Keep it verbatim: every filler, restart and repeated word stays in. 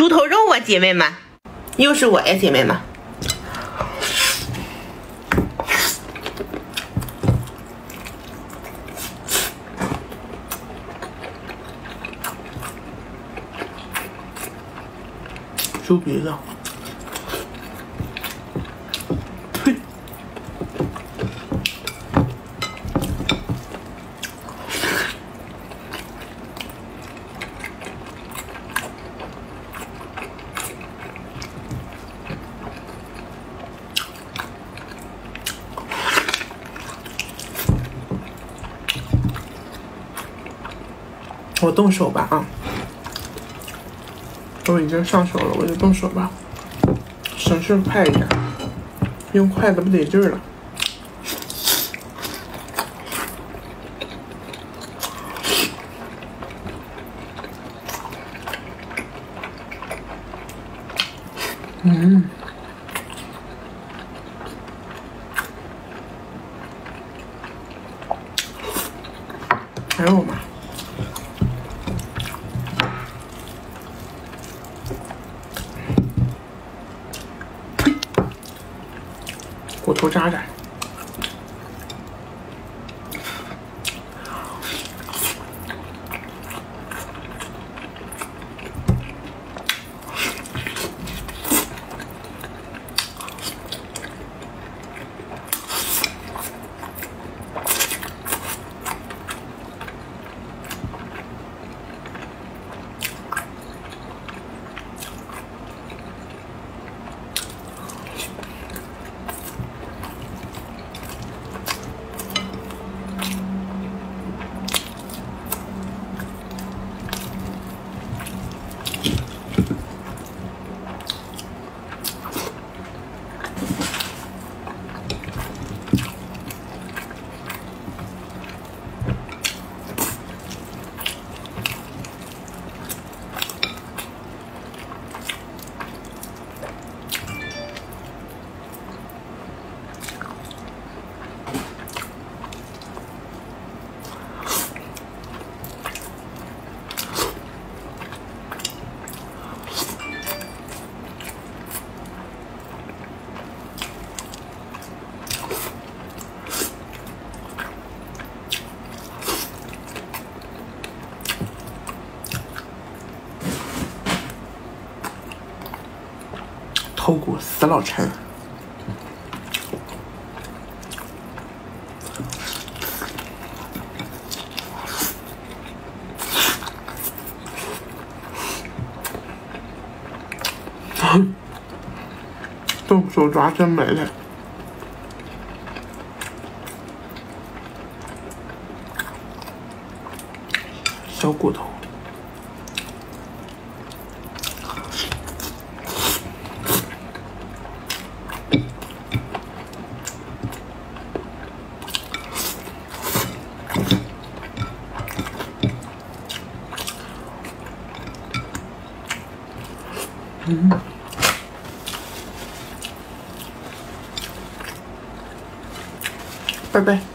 猪头肉啊，姐妹们，又是我呀，姐妹们。猪鼻子，呸！我动手吧啊！我已经上手了，我就动手吧，省事快一点，用筷子不得劲儿了。嗯，哎呦我妈！骨头渣渣，头骨死老沉。动手抓真没了。小骨头。嗯，拜拜。